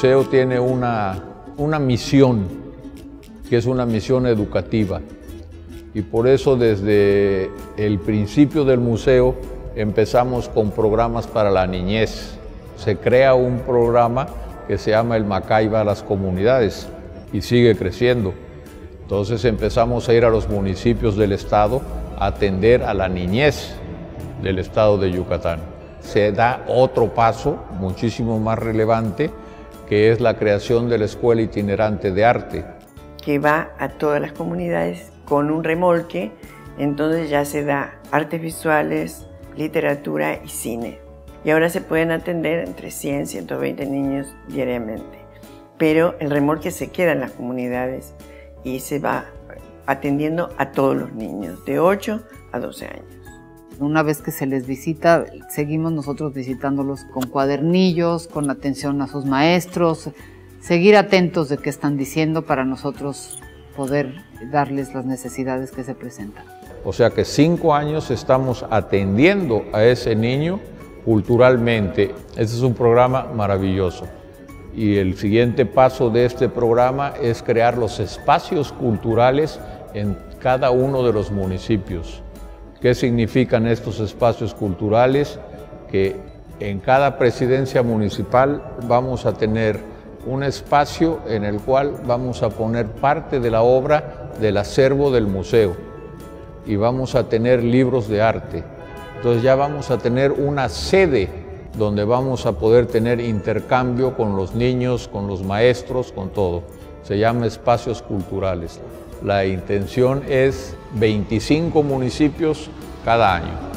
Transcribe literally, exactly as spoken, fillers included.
museo tiene una, una misión, que es una misión educativa. Y por eso desde el principio del museo empezamos con programas para la niñez. Se crea un programa que se llama el Macaiba a las comunidades y sigue creciendo. Entonces empezamos a ir a los municipios del estado a atender a la niñez del estado de Yucatán. Se da otro paso muchísimo más relevante, que es la creación de la Escuela Itinerante de Arte, que va a todas las comunidades con un remolque. Entonces ya se da artes visuales, literatura y cine. Y ahora se pueden atender entre cien y ciento veinte niños diariamente. Pero el remolque se queda en las comunidades y se va atendiendo a todos los niños, de ocho a doce años. Una vez que se les visita, seguimos nosotros visitándolos con cuadernillos, con atención a sus maestros, seguir atentos de qué están diciendo para nosotros poder darles las necesidades que se presentan. O sea que cinco años estamos atendiendo a ese niño culturalmente. Este es un programa maravilloso. Y el siguiente paso de este programa es crear los espacios culturales en cada uno de los municipios. ¿Qué significan estos espacios culturales? Que en cada presidencia municipal vamos a tener un espacio en el cual vamos a poner parte de la obra del acervo del museo y vamos a tener libros de arte. Entonces ya vamos a tener una sede donde vamos a poder tener intercambio con los niños, con los maestros, con todo. Se llama espacios culturales. La intención es veinticinco municipios cada año.